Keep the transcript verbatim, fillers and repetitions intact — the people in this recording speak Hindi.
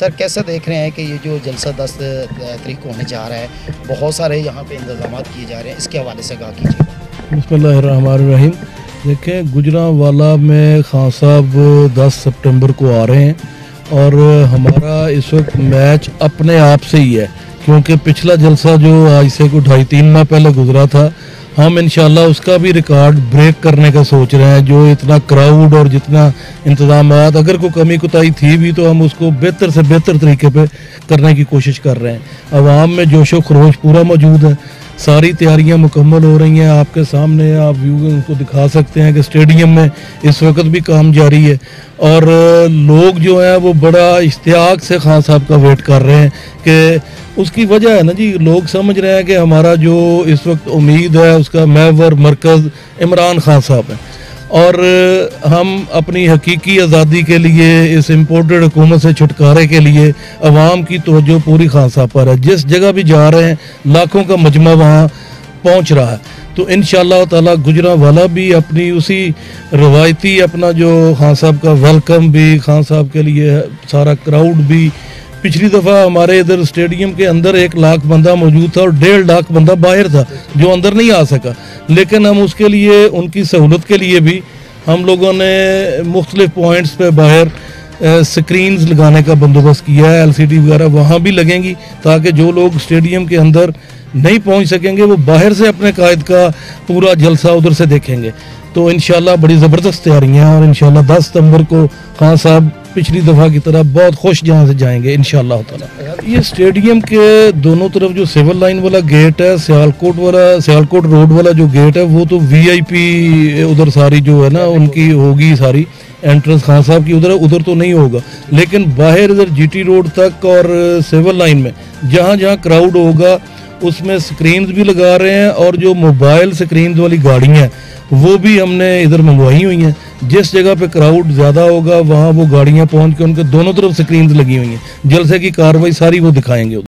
सर कैसे देख रहे हैं कि ये जो जलसा दस तारीख को होने जा रहा है, बहुत सारे यहाँ पे इंतजाम किए जा रहे हैं, इसके हवाले से आगाह कीजिए। बिस्मिल्लाहिर्रहमानिर्रहीम। देखें, गुजरांवाला में खान साहब दस सितंबर को आ रहे हैं और हमारा इस वक्त मैच अपने आप से ही है, क्योंकि पिछला जलसा जो आज से को ढाई तीन माह पहले गुजरा था, हम इंशाल्लाह उसका भी रिकॉर्ड ब्रेक करने का सोच रहे हैं। जो इतना क्राउड और जितना इंतजामात, अगर कोई कमी कोताही थी भी तो हम उसको बेहतर से बेहतर तरीके पे करने की कोशिश कर रहे हैं। अवाम में जोशो खरोश पूरा मौजूद है, सारी तैयारियां मुकम्मल हो रही हैं। आपके सामने आप व्यू उनको दिखा सकते हैं कि स्टेडियम में इस वक्त भी काम जारी है और लोग जो हैं वो बड़ा इश्तियाक से खान साहब का वेट कर रहे हैं। कि उसकी वजह है ना जी, लोग समझ रहे हैं कि हमारा जो इस वक्त उम्मीद है उसका महवर मरकज़ इमरान खान साहब है और हम अपनी हकीकी आज़ादी के लिए, इस इम्पोर्टेड हुकूमत से छुटकारे के लिए अवाम की तवज्जो पूरी खान साहब पर है। जिस जगह भी जा रहे हैं लाखों का मजमा वहाँ पहुँच रहा है। तो इंशाअल्लाह ताला गुजरांवाला भी अपनी उसी रवायती अपना जो खान साहब का वेलकम भी, खान साहब के लिए सारा क्राउड भी, पिछली दफ़ा हमारे इधर स्टेडियम के अंदर एक लाख बंदा मौजूद था और डेढ़ लाख बंदा बाहर था जो अंदर नहीं आ सका। लेकिन हम उसके लिए, उनकी सहूलत के लिए भी हम लोगों ने मुख्तलिफ पॉइंट्स पे बाहर स्क्रीन्स लगाने का बंदोबस्त किया है। एलसीडी वगैरह वहाँ भी लगेंगी ताकि जो लोग स्टेडियम के अंदर नहीं पहुँच सकेंगे वो बाहर से अपने कायद का पूरा जलसा उधर से देखेंगे। तो इंशाल्लाह बड़ी ज़बरदस्त तैयारियाँ हैं और इंशाल्लाह दस सितंबर को खान साहब पिछली दफ़ा की तरह बहुत खुश जहाँ से जाएंगे इंशाल्लाह ताला। ये स्टेडियम के दोनों तरफ जो सिविल लाइन वाला गेट है, सियालकोट वाला सियालकोट रोड वाला जो गेट है, वो तो वीआईपी उधर सारी जो है ना उनकी होगी सारी एंट्रेंस खान साहब की, उधर उधर तो नहीं होगा। लेकिन बाहर इधर जीटी रोड तक और सिविल लाइन में जहाँ जहाँ क्राउड होगा उसमें स्क्रीन्स भी लगा रहे हैं और जो मोबाइल स्क्रीन वाली गाड़ियाँ हैं वो भी हमने इधर मंगवाई हुई हैं। जिस जगह पे क्राउड ज़्यादा होगा वहाँ वो गाड़ियाँ पहुँच के उनके दोनों तरफ स्क्रीन्स लगी हुई हैं, जलसे की कार्रवाई सारी वो दिखाएंगे।